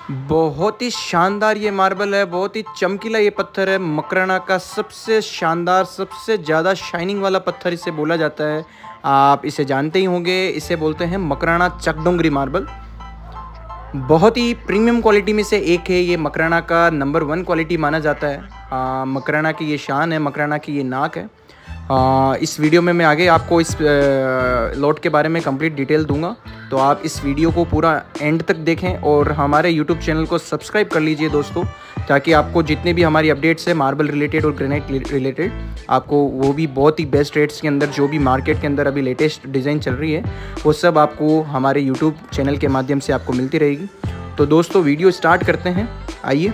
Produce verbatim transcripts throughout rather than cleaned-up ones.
बहुत ही शानदार ये मार्बल है, बहुत ही चमकीला ये पत्थर है। मकराना का सबसे शानदार, सबसे ज़्यादा शाइनिंग वाला पत्थर इसे बोला जाता है। आप इसे जानते ही होंगे, इसे बोलते हैं मकराना चकडोंगरी मार्बल। बहुत ही प्रीमियम क्वालिटी में से एक है ये। मकराना का नंबर वन क्वालिटी माना जाता है। आ, मकराना की ये शान है, मकराना की ये नाक है। आ, इस वीडियो में मैं आगे आपको इस लॉट के बारे में कंप्लीट डिटेल दूंगा, तो आप इस वीडियो को पूरा एंड तक देखें और हमारे यूट्यूब चैनल को सब्सक्राइब कर लीजिए दोस्तों, ताकि आपको जितने भी हमारी अपडेट्स है मार्बल रिलेटेड और ग्रेनाइट रिलेटेड, आपको वो भी बहुत ही बेस्ट रेट्स के अंदर, जो भी मार्केट के अंदर अभी लेटेस्ट डिज़ाइन चल रही है, वो सब आपको हमारे यूट्यूब चैनल के माध्यम से आपको मिलती रहेगी। तो दोस्तों वीडियो स्टार्ट करते हैं, आइए।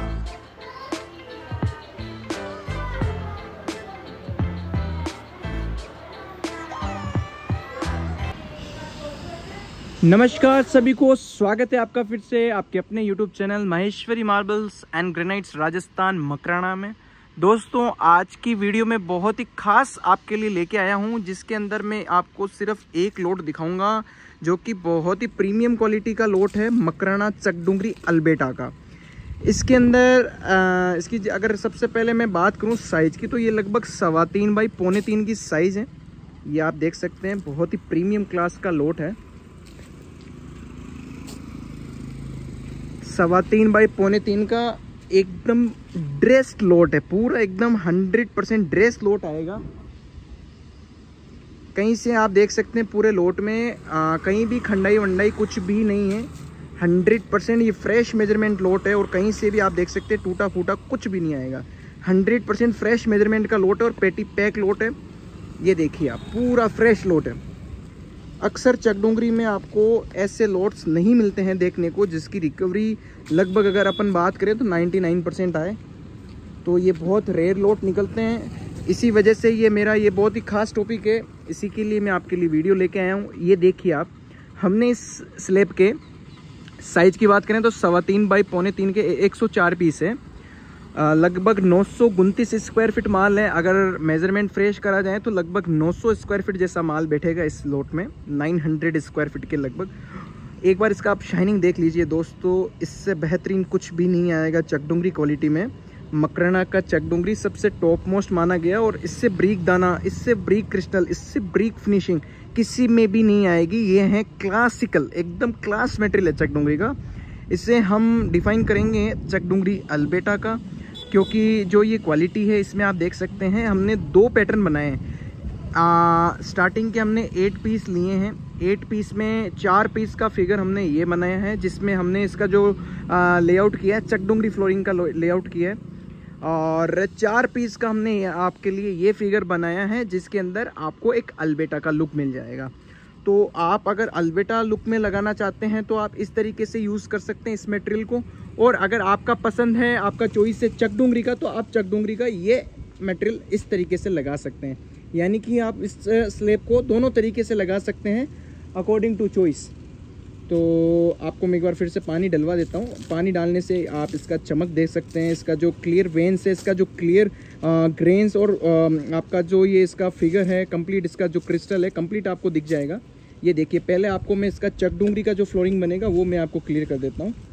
नमस्कार सभी को, स्वागत है आपका फिर से आपके अपने YouTube channel Maheshwari marbles and granites Rajasthan Makrana में। दोस्तों आज की वीडियो में बहुत ही खास आपके लिए लेके आया हूं, जिसके अंदर मैं आपको सिर्फ एक लोट दिखाऊंगा, जो कि बहुत ही प्रीमियम क्वालिटी का लोट है, मकराना चकडोंगरी अल्बेटा का। इसके अंदर आ, इसकी अगर सबसे पहले मैं बात करूँ साइज़ की, तो ये लगभग सवा तीन बाई पौने तीन की साइज़ है। ये आप देख सकते हैं, बहुत ही प्रीमियम क्लास का लोट है। सवा तीन बाई पौने तीन का एकदम ड्रेस्ड लोट है, पूरा एकदम हंड्रेड परसेंट ड्रेस लोट आएगा। कहीं से आप देख सकते हैं पूरे लोट में आ, कहीं भी खंडाई वंडाई कुछ भी नहीं है। हंड्रेड परसेंट ये फ्रेश मेजरमेंट लोट है, और कहीं से भी आप देख सकते हैं टूटा फूटा कुछ भी नहीं आएगा। हंड्रेड परसेंट फ्रेश मेजरमेंट का लोट है और पेटी पैक लोट है। ये देखिए आप, पूरा फ्रेश लोट है। अक्सर चकडोंगरी में आपको ऐसे लोट्स नहीं मिलते हैं देखने को, जिसकी रिकवरी लगभग अगर अपन बात करें तो निन्यानवे परसेंट आए। तो ये बहुत रेयर लोट निकलते हैं। इसी वजह से ये मेरा ये बहुत ही खास टॉपिक है, इसी के लिए मैं आपके लिए वीडियो लेके आया हूँ। ये देखिए आप, हमने इस स्लैब के साइज़ की बात करें तो सवा तीन बाई पौने तीन के एक सौ चार पीस है। लगभग नौ सौ उनतीस स्क्वायर फीट माल है। अगर मेजरमेंट फ्रेश करा जाए तो लगभग नौ सौ स्क्वायर फीट जैसा माल बैठेगा इस लोट में, नौ सौ स्क्वायर फीट के लगभग। एक बार इसका आप शाइनिंग देख लीजिए दोस्तों, इससे बेहतरीन कुछ भी नहीं आएगा चकडोंगरी क्वालिटी में। मकराना का चकडोंगरी सबसे टॉप मोस्ट माना गया, और इससे ब्रीक दाना, इससे ब्रीक क्रिस्टल, इससे ब्रीक फिनिशिंग किसी में भी नहीं आएगी। ये है क्लासिकल, एकदम क्लास मटेरियल है चकडोंगरी का। इसे हम डिफाइन करेंगे चकडोंगरी अल्बेटा का, क्योंकि जो ये क्वालिटी है इसमें आप देख सकते हैं हमने दो पैटर्न बनाए हैं। स्टार्टिंग के हमने एट पीस लिए हैं। एट पीस में चार पीस का फिगर हमने ये बनाया है, जिसमें हमने इसका जो लेआउट किया है चकडोंगरी फ्लोरिंग का लेआउट किया है, और चार पीस का हमने आपके लिए ये फिगर बनाया है, जिसके अंदर आपको एक अल्बेटा का लुक मिल जाएगा। तो आप अगर अल्बेटा लुक में लगाना चाहते हैं तो आप इस तरीके से यूज़ कर सकते हैं इस मटेरियल को, और अगर आपका पसंद है, आपका चॉइस है चकडोंगरी का, तो आप चकडोंगरी का ये मटेरियल इस तरीके से लगा सकते हैं। यानी कि आप इस स्लैब को दोनों तरीके से लगा सकते हैं अकॉर्डिंग टू चॉइस। तो आपको मैं एक बार फिर से पानी डलवा देता हूँ। पानी डालने से आप इसका चमक देख सकते हैं, इसका जो क्लियर वेन्स है, इसका जो क्लियर ग्रेन्स, और आ, आपका जो ये इसका फिगर है कंप्लीट, इसका जो क्रिस्टल है कंप्लीट आपको दिख जाएगा। ये देखिए, पहले आपको मैं इसका चकडोंगरी का जो फ्लोरिंग बनेगा वो मैं आपको क्लियर कर देता हूँ।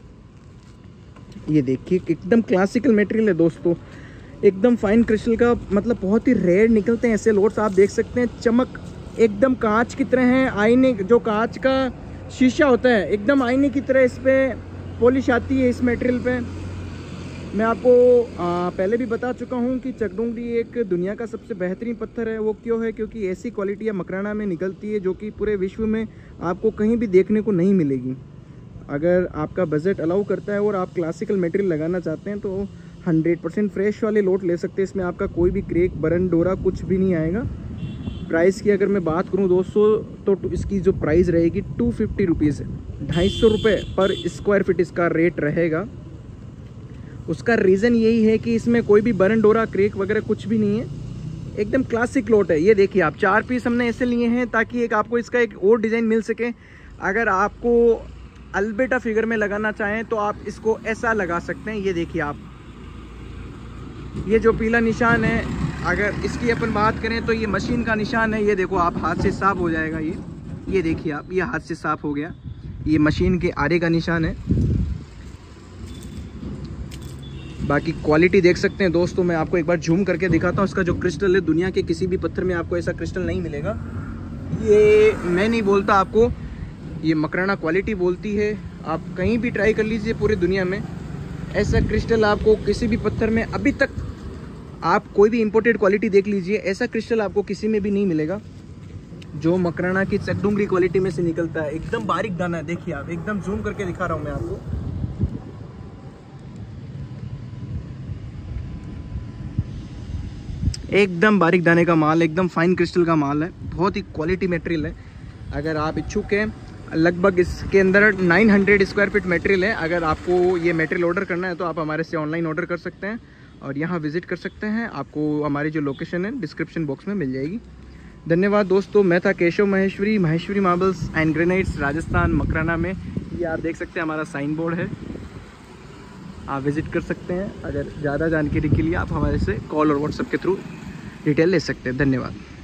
ये देखिए, एकदम क्लासिकल मटेरियल है दोस्तों, एकदम फाइन क्रिस्टल का, मतलब बहुत ही रेयर निकलते हैं ऐसे लोट्स। आप देख सकते हैं चमक एकदम कांच की तरह है। आईने, जो कांच का शीशा होता है, एकदम आईने की तरह इस पर पॉलिश आती है इस मटेरियल पे। मैं आपको आ, पहले भी बता चुका हूँ कि चकडोंगरी एक दुनिया का सबसे बेहतरीन पत्थर है। वो क्यों है? क्योंकि ऐसी क्वालिटी मकराना में निकलती है जो कि पूरे विश्व में आपको कहीं भी देखने को नहीं मिलेगी। अगर आपका बजट अलाउ करता है और आप क्लासिकल मटेरियल लगाना चाहते हैं तो हंड्रेड परसेंट फ्रेश वाले लोट ले सकते हैं। इसमें आपका कोई भी क्रेक, बरन, डोरा कुछ भी नहीं आएगा। प्राइस की अगर मैं बात करूं दोस्तों, तो इसकी जो प्राइस रहेगी टू फिफ्टी रुपीज़ है, ढाई सौ रुपये पर स्क्वायर फीट इसका रेट रहेगा। उसका रीज़न यही है कि इसमें कोई भी बरन, डोरा, क्रेक वगैरह कुछ भी नहीं है, एकदम क्लासिक लोट है। ये देखिए आप, चार पीस हमने ऐसे लिए हैं ताकि एक आपको इसका एक और डिज़ाइन मिल सके। अगर आपको अल्बेटा फिगर में लगाना चाहें तो आप इसको ऐसा लगा सकते हैं। ये देखिए आप, ये जो पीला निशान है, अगर इसकी अपन बात करें तो ये मशीन का निशान है। ये देखो आप, हाथ से साफ हो जाएगा ये ये देखिए आप, ये हाथ से साफ हो गया। ये मशीन के आरे का निशान है। बाकी क्वालिटी देख सकते हैं दोस्तों, मैं आपको एक बार जूम करके दिखाता हूँ। इसका जो क्रिस्टल है, दुनिया के किसी भी पत्थर में आपको ऐसा क्रिस्टल नहीं मिलेगा। ये मैं नहीं बोलता आपको, ये मकराना क्वालिटी बोलती है। आप कहीं भी ट्राई कर लीजिए पूरी दुनिया में, ऐसा क्रिस्टल आपको किसी भी पत्थर में अभी तक, आप कोई भी इंपोर्टेड क्वालिटी देख लीजिए, ऐसा क्रिस्टल आपको किसी में भी नहीं मिलेगा जो मकराना की चकडुंगरी क्वालिटी में से निकलता है। एकदम बारीक दाना है, देखिए आप, एकदम जूम करके दिखा रहा हूँ मैं आपको। एकदम बारीक दाने का माल, एकदम फाइन क्रिस्टल का माल है, बहुत ही क्वालिटी मटेरियल है। अगर आप इच्छुक हैं, लगभग इसके अंदर नौ सौ स्क्वायर फीट मटेरियल है। अगर आपको ये मटेरियल ऑर्डर करना है तो आप हमारे से ऑनलाइन ऑर्डर कर सकते हैं और यहाँ विजिट कर सकते हैं। आपको हमारी जो लोकेशन है डिस्क्रिप्शन बॉक्स में मिल जाएगी। धन्यवाद दोस्तों, मैं था Keshav Maheshwari, Maheshwari marbles and granites, Rajasthan, Makrana में। ये आप देख सकते हैं हमारा साइन बोर्ड है, आप विजिट कर सकते हैं। अगर ज़्यादा जानकारी के लिए आप हमारे से कॉल और व्हाट्सएप के थ्रू डिटेल ले सकते हैं। धन्यवाद।